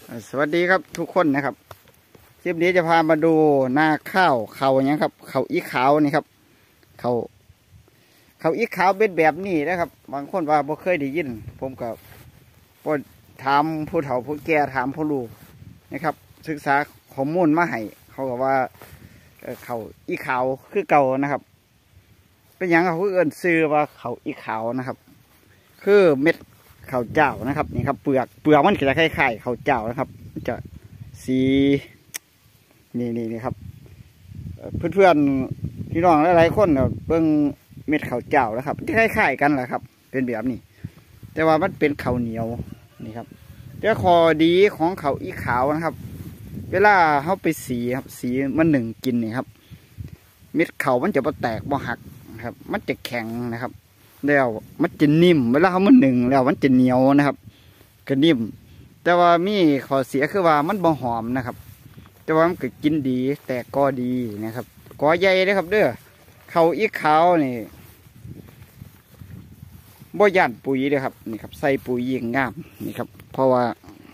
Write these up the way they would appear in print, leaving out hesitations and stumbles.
สวัสดีครับทุกคนนะครับคลิปนี้จะพามาดูหน้าข้าวเขาอย่างครับเขาอีขาวนี่ครับเขาอีขาวเป็นแบบนี้นะครับบางคนว่าบ่เคยได้ยินผมก็พอถามผู้เฒ่าผู้แก่ถามผู้รู้นะครับศึกษาข้อมูลมาให้เขาบอกว่าเขาอีขาวคือเก่านะครับเป็นอย่างเขาเอิ้นซื้อว่าเขาอีขาวนะครับคือเม็ดข้าวเจ้านะครับนี่ครับเปลือกมันจะคล้ายๆข้าวเจ้านะครับจะสีนี่ครับเพื่อนๆพี่น้องหลายๆคนเบิ่งเม็ดข้าวเจ้าแล้วครับจะคล้ายๆกันแหละครับเป็นแบบนี้แต่ว่ามันเป็นข้าวเหนียวนี่ครับแต่ข้อดีของข้าวอีขาวนะครับเวลาเขาไปสีครับสีมันหนึ่งกินนี่ครับเม็ดข้าวมันจะบ่แตกบ่หักนะครับมันจะแข็งนะครับแล้วมันจะนิ่มเวลาเขามันหนึ่งแล้วมันจะเหนียวนะครับก็นิ่มแต่ว่ามีข้อเสียคือว่ามันบ่หอมนะครับแต่ว่ามันก็กินดีแต่ก็ดีนะครับก็ใหญ่เลยครับเด้อเขาอีกขาวนี่บ่ย่านปุ๋ยเลยครับนี่ครับใส่ปุ๋ยยิ่งงามนี่ครับเพราะว่า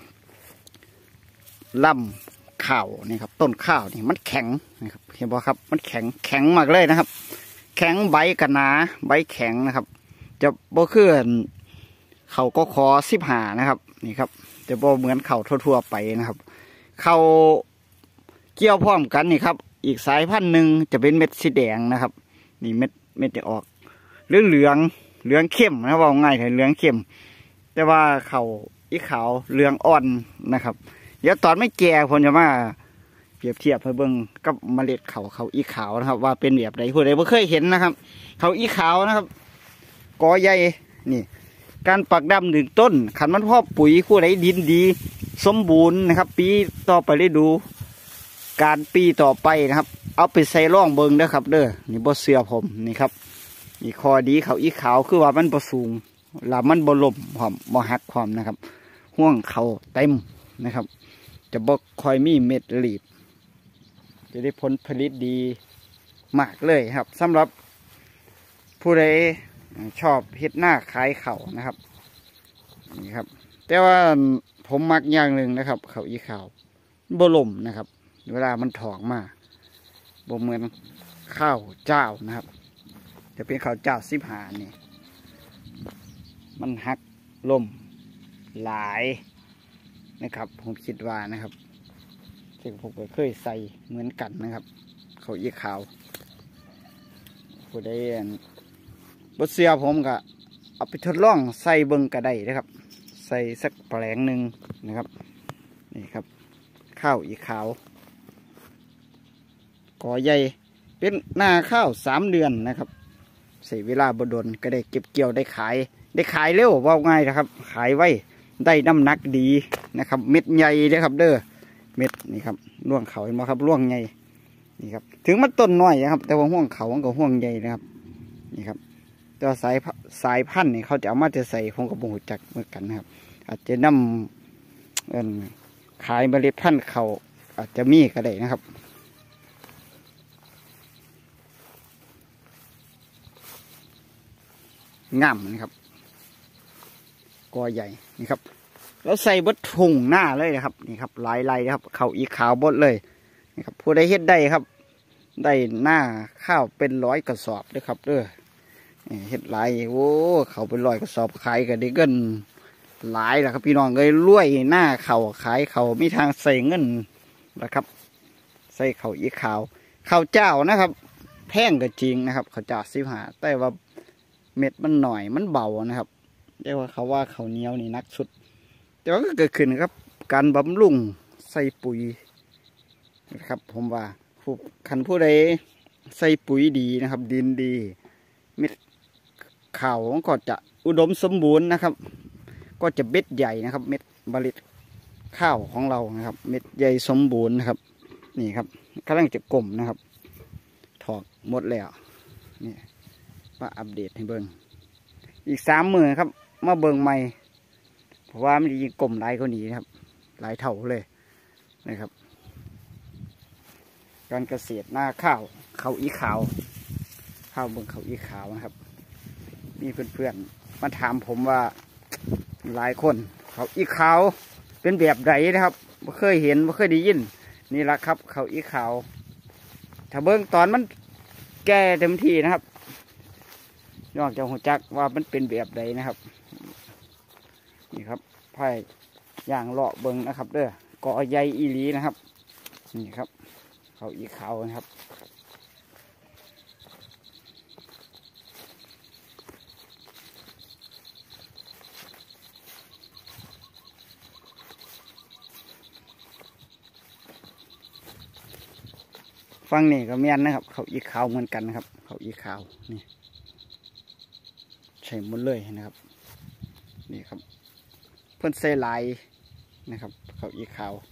ลำข้าวนี่ครับต้นข้าวนี่มันแข็งนะครับเห็นบ่ครับมันแข็งมากเลยนะครับแข็งใบกันหนาใบแข็งนะครับจะบ่คือเขาก็ขอ15นะครับนี่ครับจะบ่เหมือนเขาทั่วๆไปนะครับเขาเกี่ยวพร้อมกันนี่ครับอีกสายพันธุ์หนึ่งจะเป็นเม็ดสีแดงนะครับนี่เม็ดจะออกเหลืองเข้มนะว่าง่ายเลยเหลืองเข้มแต่ว่าเขาอีขาวเหลืองอ่อนนะครับเดี๋ยวตอนไม่แก่ผมจะมาเปรียบเทียบให้เบิ่งกับเมล็ดเขาอีขาวนะครับว่าเป็นแบบไหนผู้ใดไม่เคยเห็นนะครับเขาอีขาวนะครับกอใหญ่นี่การปักดำ1 ต้นขันมันพ่อปุ๋ยผู้ใดดินดีสมบูรณ์นะครับปีต่อไปได้ดูการปีต่อไปนะครับเอาไปใส่ร่องเบิงเด้อครับเด้อนี่บ่เสือผมนี่ครับนี่ข้อดีเขาอีขาวคือว่ามันบ่สูงหลับมันบ่ล่มหอมบ่หักความนะครับห่วงเขาเต็มนะครับจะบ่คอยมีเม็ดหลีบจะได้ผลผลิตดีมากเลยครับสำหรับผู้ใดชอบเฮ็ดหน้าขายเขานะครับนี่ครับแต่ว่าผมมักอย่างหนึ่งนะครับเขาอีขาวบ่ล่มนะครับเวลามันถอกมาบ่เหมือนข้าวเจ้านะครับจะเป็นข้าวเจ้า15นี่มันหักล่มหลายนะครับผมคิดว่านะครับซึ่งผมก็เคยใส่เหมือนกันนะครับข้าวอีขาวผู้ใดบ่เสียผมก็เอาไปทดลองใส่เบิ่งก็ได้นะครับใส่สักแปลงหนึ่งนะครับนี่ครับข้าวอีขาวกอใหญ่เป็นหน้าข้าว3 เดือนนะครับใส่เวลาบดลก็ได้เก็บเกี่ยวได้ขายเร็วว่าง่ายนะครับขายไว้ได้น้ำหนักดีนะครับเม็ดใหญ่เลยครับเด้อเม็ดนี่ครับร่วงเขาเห็นไหมครับร่วงใหญ่นี่ครับถึงมันต้นน้อยนะครับแต่ว่าห่วงเขามันก็ห่วงใหญ่นะครับนี่ครับตัวสายพันธุ์นี่เขาจะเอามาจะใส่พงกระปุกจักเหมือนกันนะครับอาจจะนำขายเมล็ดพันธุ์เขาอาจจะมีก็ได้นะครับงามนะครับกอใหญ่นี่ครับแล้วใส่บดถุงหน้าเลยนะครับนี่ครับลายครับเขาอีขาวบดเลยนี่ครับผู้ใดเฮ็ดได้ครับได้หน้าข้าวเป็น100 กระสอบด้วยครับเด้อเฮ็ดลายโอ้เขาเป็น100 กระสอบขายก็ได้เงินหลายแล้วครับพี่น้องเลยรวยหน้าเขาขายเขามีทางใส่เงินนะครับใส่เขาอีขาวข้าวเจ้านะครับแพงก็จริงนะครับข้าวเจ้า15แต่ว่าเม็ดมันหน่อยมันเบานะครับเรียกว่าเขาว่าเขาเหนียวนี่นักสุดแต่ว่าก็เกิดขึ้นครับการบำรุงใส่ปุ๋ยนะครับผมว่าผู้ใดใส่ปุ๋ยดีนะครับดินดีเม็ดข้าวก็จะอุดมสมบูรณ์นะครับก็จะเม็ดใหญ่นะครับเม็ดเมล็ดข้าวของเรานะครับเม็ดใหญ่สมบูรณ์นะครับนี่ครับกำลังจะกลมนะครับถอกหมดแล้วนี่มาอัปเดตให้เบิ่งอีก3 มื้อครับมาเบิ่งใหม่เพราะว่ามันยิงกลมหลายกว่านี้นะครับหลายเท่าเลยนะครับการเกษตรหน้าข้าวเขาอีขาวข้าวเบิ่งเขาอีขาวนะครับมีเพื่อนๆมาถามผมว่าหลายคนเขาอีขาวเป็นแบบไหนนะครับไม่เคยเห็นไม่เคยได้ยินนี่แหละครับเขาอีขาวถ้าเบิ้งตอนมันแก่เต็มที่นะครับนอกจากหัวจักว่ามันเป็นแบบไหนนะครับนี่ครับไผ่ย่างเลาะเบิ้งนะครับเด้อก่อใหญ่อีหลีนะครับนี่ครับเขาอีขาวนะครับฟังนี่ก็แม่นนะครับเขาอีขาวเหมือนกันนะครับเขาอีขาวนี่ใช่หมดเลยนะครับนี่ครับเพิ่นใส่ลายนะครับเขาอีขาว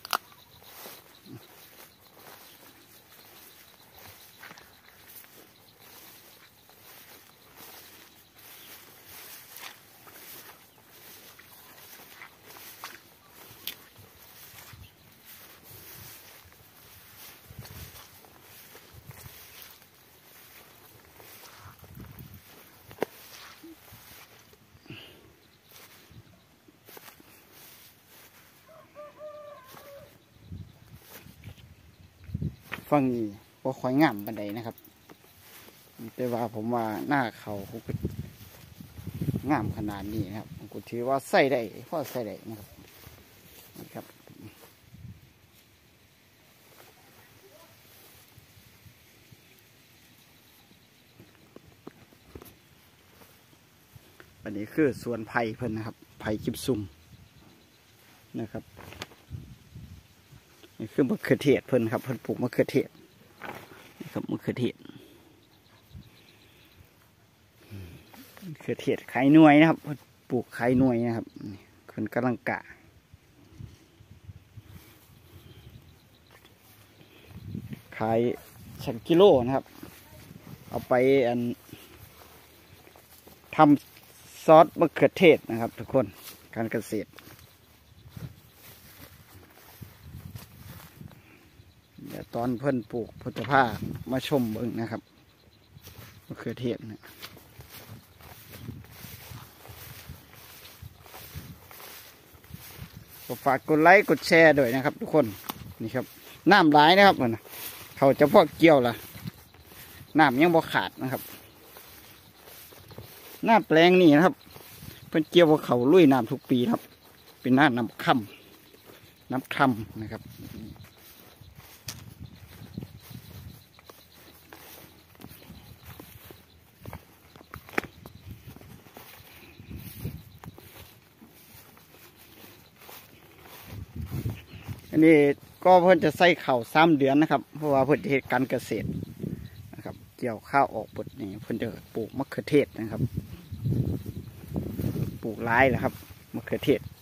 ฟังนี่ว่าค่อยงามบันไดนะครับแต่ว่าผมว่าหน้าเขาก็งามขนาดนี้นะครับผมก็ถือว่าใส่ได้พอใส่ได้นะครับนี่ครับอันนี้คือสวนไผ่เพิ่นนะครับไผ่กิบซุ่มนะครับนี่คือมะเขือเทศเพิ่นครับเพิ่นปลูกมะเขือเทศนี่ครับมะเขือเทศมะเขือเทศไข่หน่วยนะครับเพิ่นปลูกไข่หน่วยนะครับเพิ่นกำลังกะขาย1 กิโลนะครับเอาไปทำซอสมะเขือเทศนะครับทุกคนการเกษตรเดี๋ยวตอนเพิ่นปลูกพุทธภามาชมเบิ่งนะครับมะเขือเทศนะก็ฝากกดไลค์กดแชร์ด้วยนะครับทุกคนนี่ครับน้ำร้ายนะครับมันเขาจะพอเกี่ยวละน้ำยังบ่ขาดนะครับหน้าแปลงนี่นะครับเป็นเกี่ยวกับเขาลุยน้ำทุกปีครับเป็นหน้าน้ำค่ำนะครับอันนี้ก็เพิ่นจะใส่เข่า3 เดือนนะครับเพราะว่าเพิ่นจะเฮ็ดการเกษตรนะครับเกี่ยวข้าวออกบดนี่เพิ่นจะปลูกมะเขือเทศนะครับปลูกหลายนะครับมะเขือเทศ